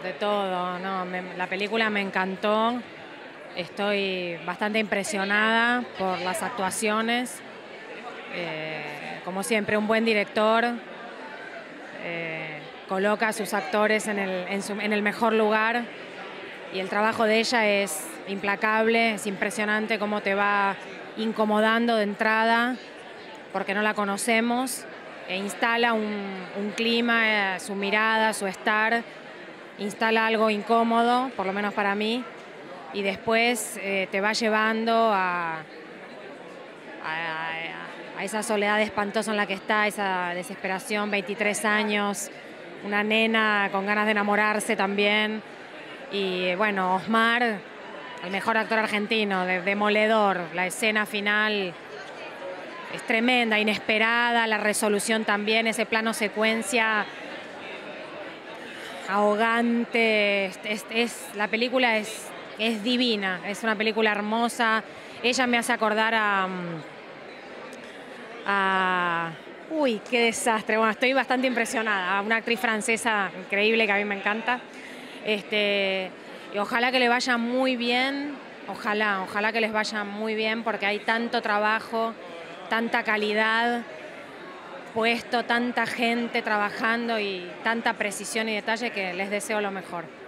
de todo, no, la película me encantó, estoy bastante impresionada por las actuaciones, como siempre un buen director coloca a sus actores en el mejor lugar y el trabajo de ella es implacable, es impresionante cómo te va incomodando de entrada porque no la conocemos e instala un clima, su mirada, su estar, instala algo incómodo, por lo menos para mí, y después te va llevando a esa soledad espantosa en la que está, esa desesperación, 23 años, una nena con ganas de enamorarse también. Y bueno, Osmar, el mejor actor argentino, demoledor. La escena final es tremenda, inesperada, la resolución también, ese plano secuencia ahogante. La película es divina, es una película hermosa. Ella me hace acordar uy, qué desastre. Bueno, estoy bastante impresionada. Una actriz francesa increíble que a mí me encanta. Y ojalá que le vaya muy bien. Ojalá que les vaya muy bien porque hay tanto trabajo, tanta calidad puesto, tanta gente trabajando y tanta precisión y detalle que les deseo lo mejor.